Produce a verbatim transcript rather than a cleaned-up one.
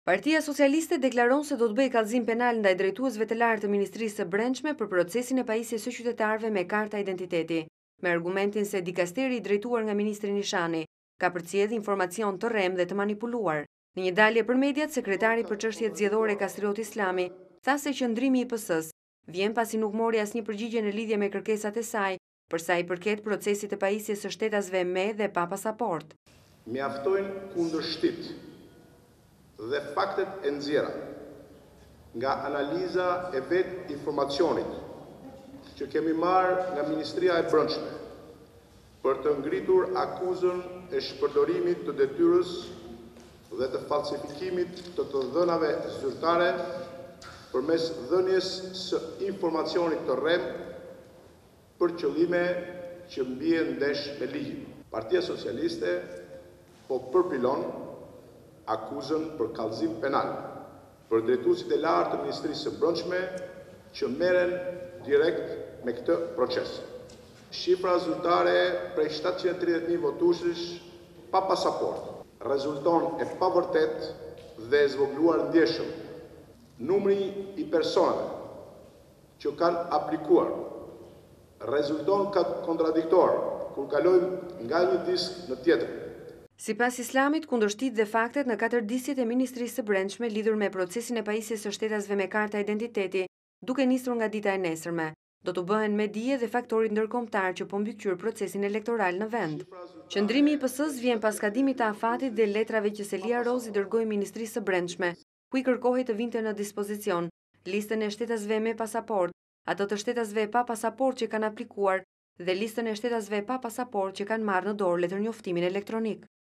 Partia Socialiste deklaron se do të bëjë kallëzim penal ndaj drejtuesve të lartë të Ministrisë së Brendshme për procesin e pajisjes së qytetarëve me karta identiteti, me argumentin se dikasteri i drejtuar nga ministri Nishani ka përcjellë informacion të rrem dhe të manipuluar. Në një dalje për mediat, sekretari për çështjet zgjedhore Kastrioti Islami tha se qëndrimi i P S-s vjen pasi nuk mori asnjë përgjigje në lidhje me kërkesat e saj për sa i përket procesit të pajisjes së shtetasve me dhe pa pasaport. Mjaftojnë kundërshtit dhe faktet e nxjerra nga analiza e vet informacionit që kemi marrë nga Ministria e Brendshme për të ngritur akuzën e shpërdorimit të detyrës dhe të falsifikimit të të dhënave zyrtare përmes dhënies së informacionit të rrem për qëllime që mbien ndesh me ligjin. Partia Socialiste po përpilon akuzën për kallëzim penal për drejtuesit e lartë të Ministrisë së Brendshme që merren direkt me këtë proces. Shifra zyrtare prej shtatëqind e tridhjetë mijë votuesish pa pasaport rezulton e pavërtet dhe e zvogëluar ndjeshëm. Numri i personave që kanë aplikuar rezulton kontradiktor kur kalojmë nga një disk në tjetër. Sipas Islamit, kundërshtit dhe faktet në katërdisjet e Ministrisë së Brendshme lidhur me procesin e pajisjes së shtetasve me karta identiteti, duke nisur nga dita e nesërme, do të bëhen me dije dhe faktorit ndërkombëtar që po mbikëqyr procesin elektoral në vend. Qëndrimi i P S-s vjen pas kadimit të afatit dhe letrave që Selia Rozi dërgoi Ministrisë së Brendshme, ku i kërkohej të vinte në dispozicion listën e shtetasve me pasaport, ato të shtetasve pa pasaport që kanë aplikuar dhe listën e shtetasve pa pasaport që kanë marrë në dorë letërnjoftimin elektronik.